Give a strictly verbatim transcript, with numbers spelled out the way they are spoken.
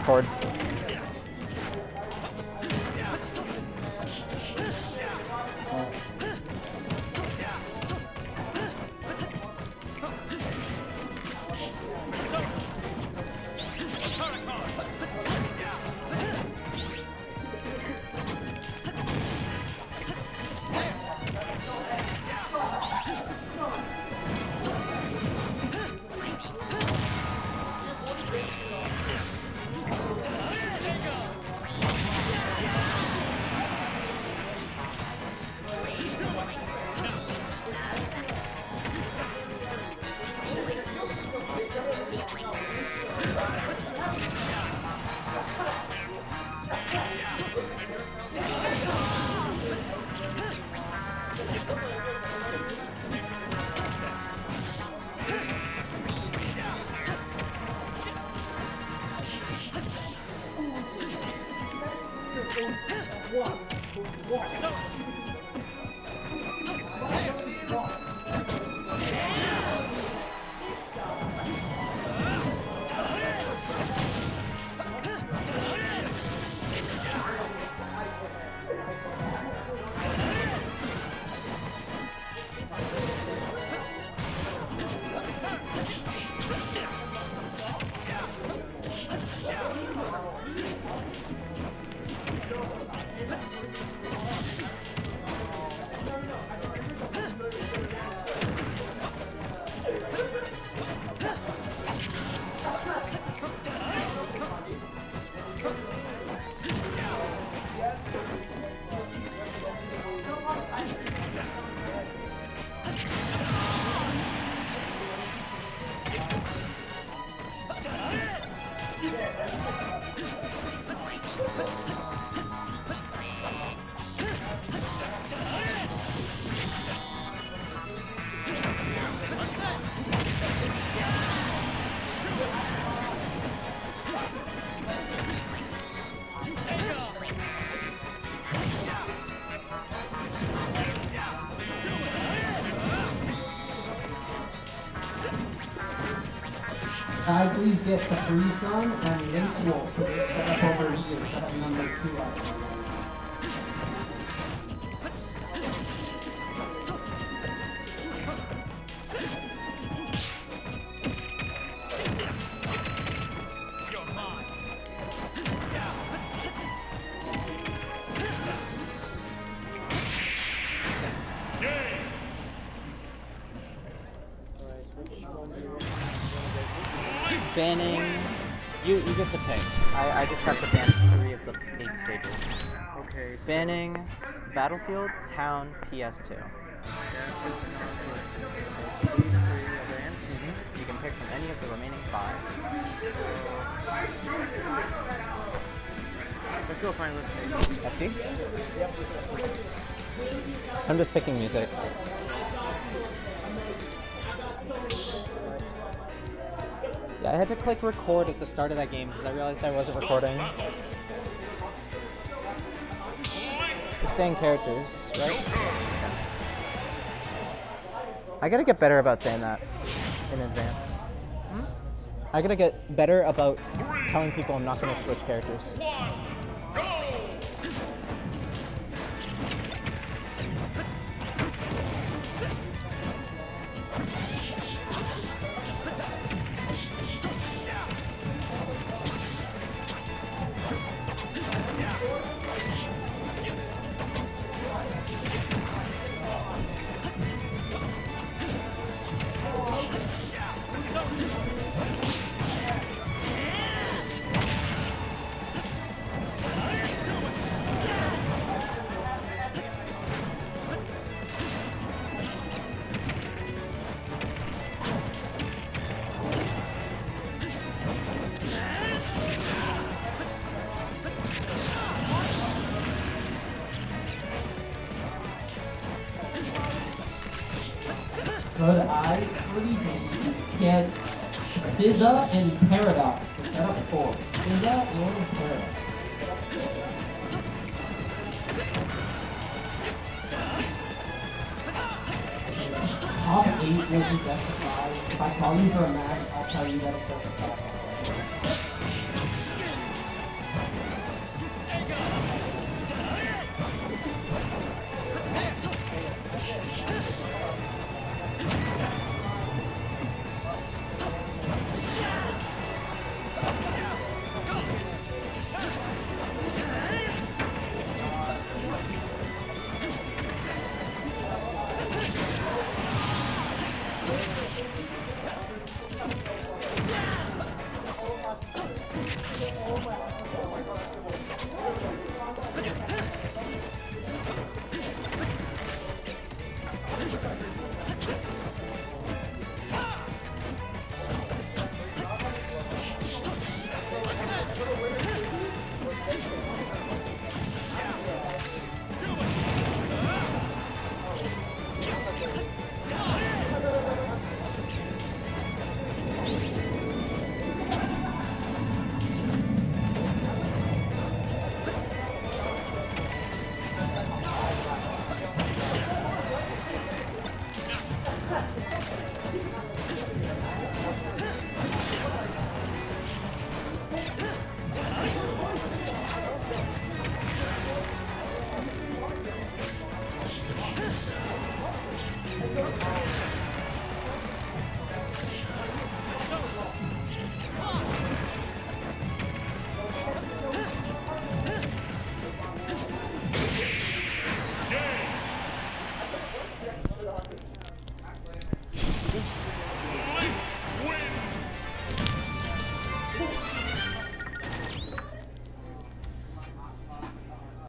record. I please get the Free Sun and Lynx Wolf for this setup over here, setup number two out. Banning. You you get to pick. I, I just have to ban three of the eight stages. Okay. So Banning Battlefield, Town, P S two. these three are banned. Mm-hmm. You can pick from any of the remaining five. Let's go find list. F D? I'm just picking music. Yeah, I had to click record at the start of that game because I realized I wasn't recording. Just staying characters, right? I gotta get better about saying that in advance. Hmm? I gotta get better about telling people I'm not gonna switch characters. Could I please get S Z A and Paradox to set up four? S Z A and Paradox. Top eight will be justified. If I call you for a match, I'll tell you that's justified.